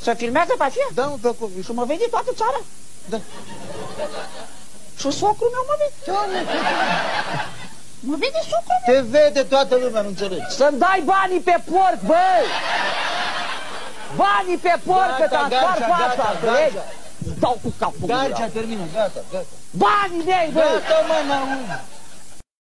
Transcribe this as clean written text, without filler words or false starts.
Să filmează pe aceea? Da, mă, pe acolo. Și mă vede toată țara? Da. Și socrul meu mă vede? Doamne, Mă vede socrul meu? te vede toată lumea, nu înțelegi. Să-mi dai banii pe porc, băi! Banii pe porc, că te-am spart fața, înțelegi? Dau cu capul. Garcea, termină, gata, gata. Banii mei, băi! Gata, mă, n-am.